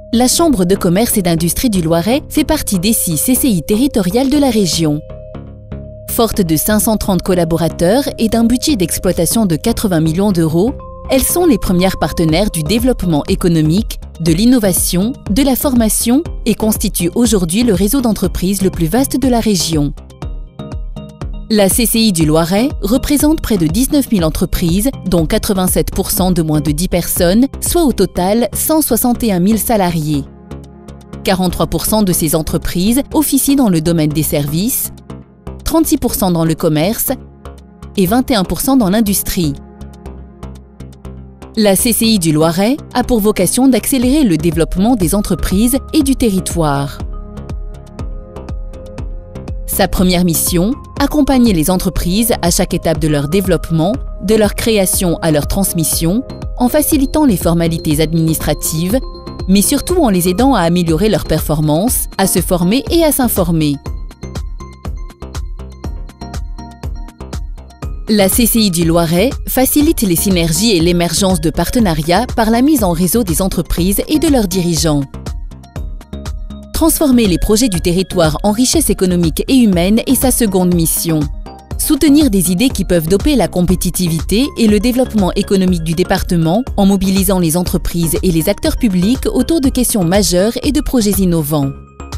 La Chambre de commerce et d'industrie du Loiret fait partie des 6 CCI territoriales de la région. Forte de 530 collaborateurs et d'un budget d'exploitation de 80 millions d'euros, elles sont les premières partenaires du développement économique, de l'innovation, de la formation et constituent aujourd'hui le réseau d'entreprises le plus vaste de la région. La CCI du Loiret représente près de 19 000 entreprises, dont 87% de moins de 10 personnes, soit au total 161 000 salariés. 43% de ces entreprises officient dans le domaine des services, 36% dans le commerce et 21% dans l'industrie. La CCI du Loiret a pour vocation d'accélérer le développement des entreprises et du territoire. Sa première mission, accompagner les entreprises à chaque étape de leur développement, de leur création à leur transmission, en facilitant les formalités administratives, mais surtout en les aidant à améliorer leurs performances, à se former et à s'informer. La CCI du Loiret facilite les synergies et l'émergence de partenariats par la mise en réseau des entreprises et de leurs dirigeants. Transformer les projets du territoire en richesse économique et humaine est sa seconde mission. Soutenir des idées qui peuvent doper la compétitivité et le développement économique du département en mobilisant les entreprises et les acteurs publics autour de questions majeures et de projets innovants.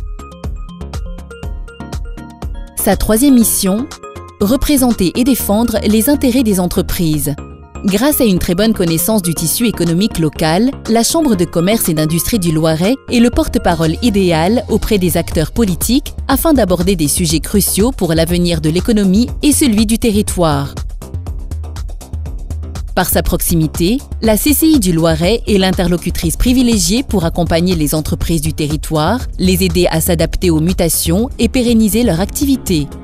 Sa troisième mission, représenter et défendre les intérêts des entreprises. Grâce à une très bonne connaissance du tissu économique local, la Chambre de commerce et d'industrie du Loiret est le porte-parole idéal auprès des acteurs politiques afin d'aborder des sujets cruciaux pour l'avenir de l'économie et celui du territoire. Par sa proximité, la CCI du Loiret est l'interlocutrice privilégiée pour accompagner les entreprises du territoire, les aider à s'adapter aux mutations et pérenniser leur activité.